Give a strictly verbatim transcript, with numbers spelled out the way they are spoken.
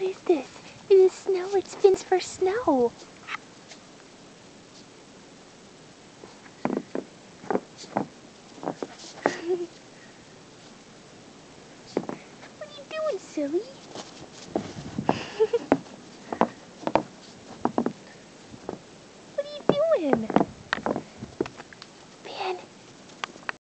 is this? It is snow. It spins for snow. What are you doing, silly?